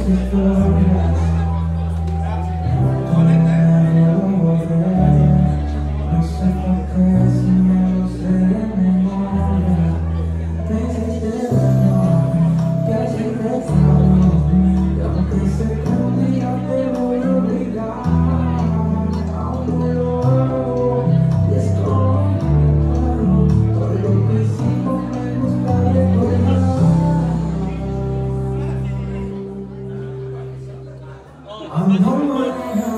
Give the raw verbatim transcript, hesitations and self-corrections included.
historias. No sé por qué si me lo sé de memoria. Me hiciste daño, que ayer te falló. Y aunque sé que un día te voy a olvidar, aún no lo hago. Y es como todo lo que hicimos me gusta recordar. I'm hungry.